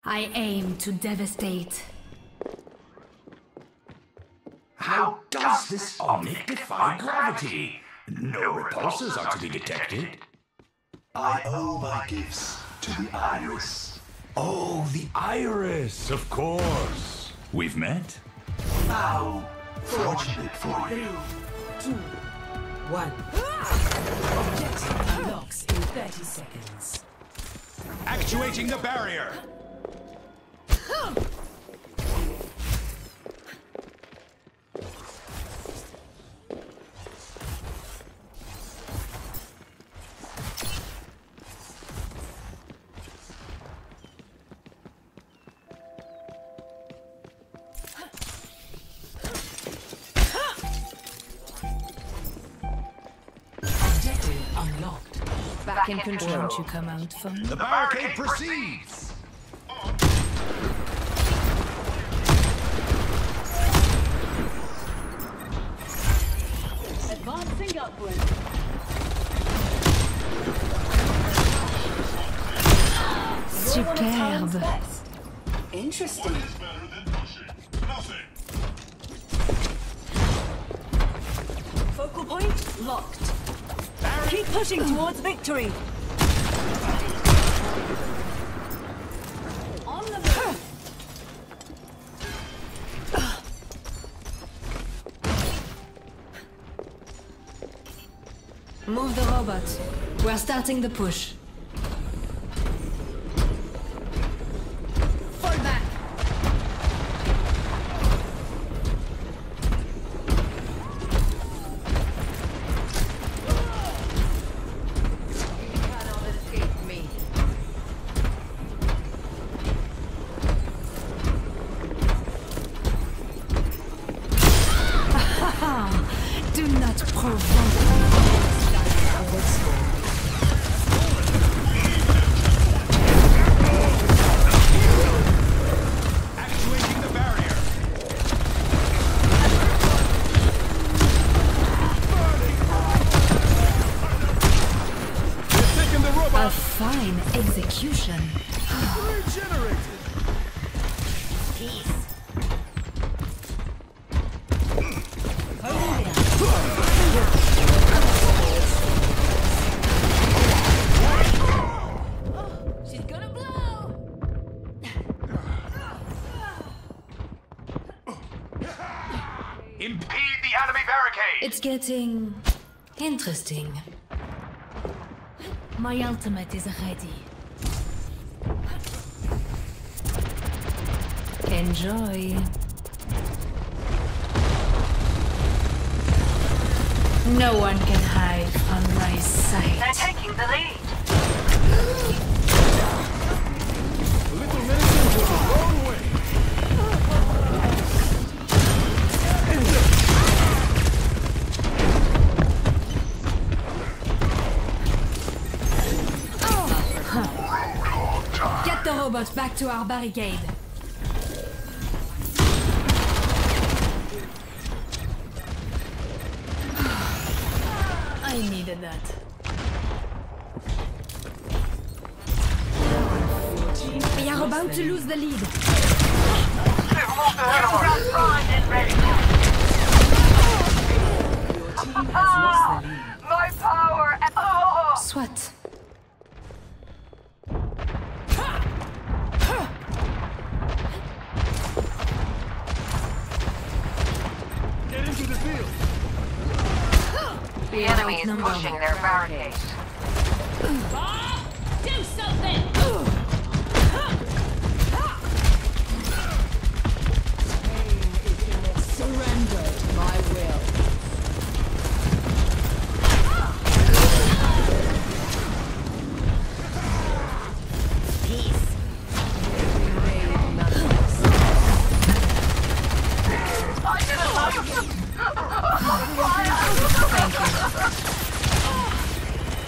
I aim to devastate. How does this omnic defy gravity? No repulsors are to be detected. I owe my gifts to the iris. Oh, the iris, of course. We've met? How fortunate for you. 3, 2, 1. Objective unlocks in 30 seconds. Actuating the barrier. Unlocked. Back in control. Won't you come out for me? The barricade proceeds. Advancing upward. Superbe. Interesting. Focal point locked. Keep pushing towards victory. On the move. Move the robot. We're starting the push. Fall back. Do not provoke me. Actuating the barrier. We're taking the robot. A fine execution. Regenerated. Peace. She's gonna blow. Impede the enemy barricade. It's getting interesting. My ultimate is ready. Enjoy. No one can hide from my sight. They're taking the lead. Little medicine goes a long way. Get the robot back to our barricade. I needed that. We are about to lose the lead. Primed and ready. Your team has lost the lead. My power. Swat. Get into the field. The enemy is pushing their barricades. Do something! Surrender to my will. Peace. I didn't like Thank you.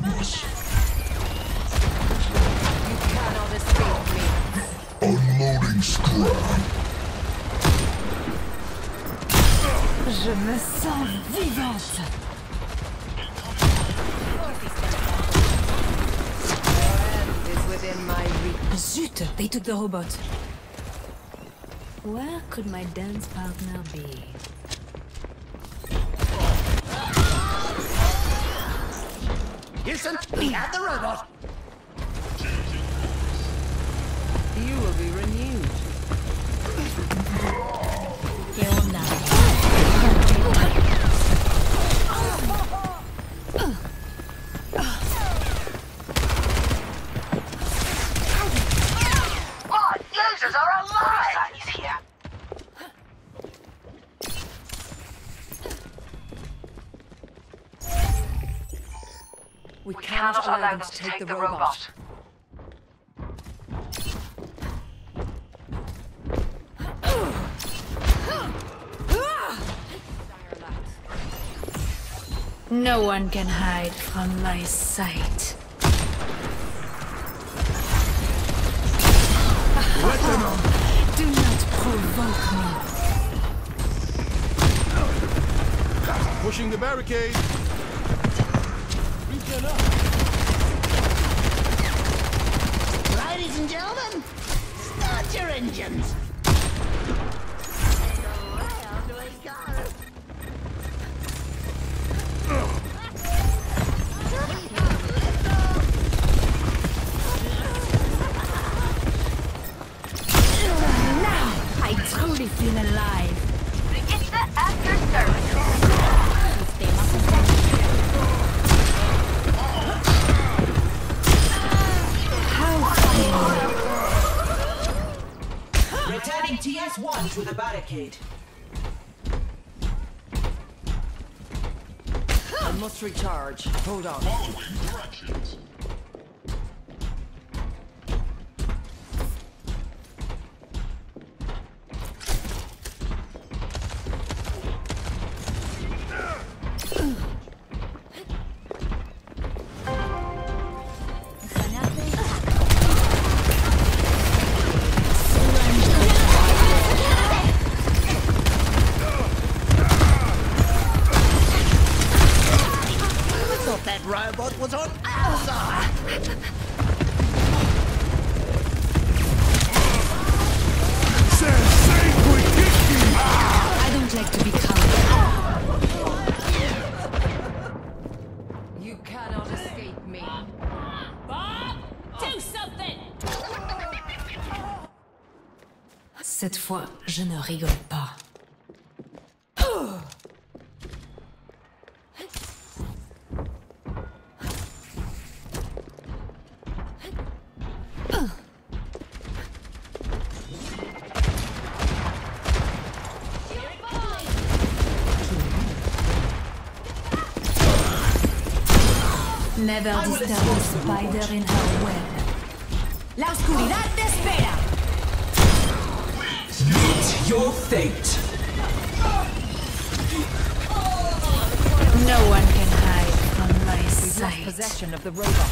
You cannot escape me. Unloading scrap. Je me sens vivante. Is within my reach. Zut, they took the robot. Where could my dance partner be? Listen, we have the robot. You will be renewed. What? Users are alive! He's here. We cannot allow them to take the robot. No one can hide from my sight. Do not provoke me. Pushing the barricade. Regen up. Ladies and gentlemen, start your engines. I truly feel alive. It's the after service. Returning TS1 to the barricade. I must recharge. Hold on. Following directions. That robot was on our side. I don't like to be cowed. You cannot escape me. Bob, do something. Cette fois, je ne rigole pas. Never disturb a spider in her web. La oscuridad te espera. Meet your fate. No one can hide from my We've lost sight. possession of the robot.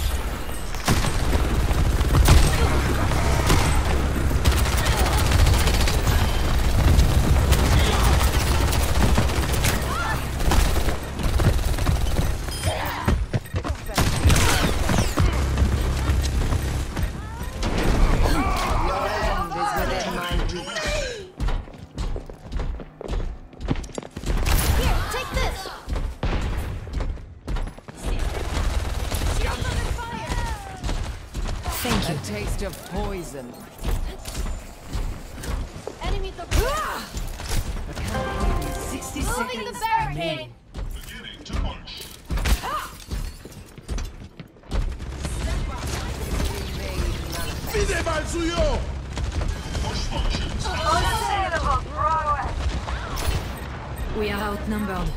Thank you. A taste of poison. Enemy the 60 moving the barricade. Beginning to push. ¡Pide mal suyo! Push functions. Unassailable prowess. We are outnumbered.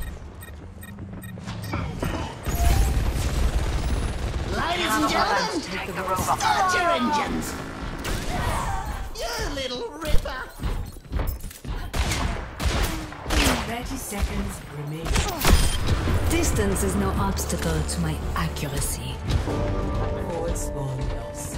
Ladies and gentlemen, Take the robot. start your engines. You little ripper. 30 seconds remain. Distance is no obstacle to my accuracy. Forward spawn loss.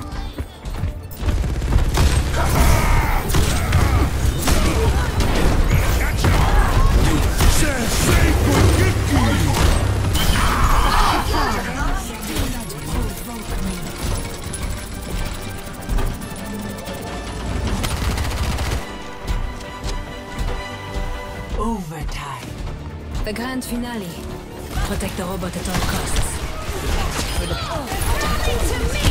Overtime. The grand finale. Protect the robot at all costs. Nothing to me!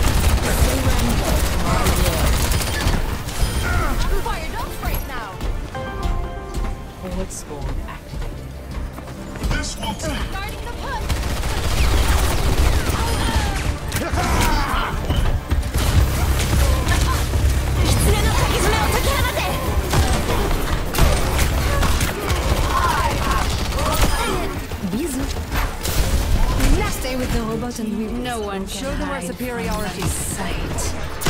I'm fired up right now. Forward spawn activated. This will take. Starting the push. Bisous. Stay with the robot and we No one can show them our hide from superiority. my sight.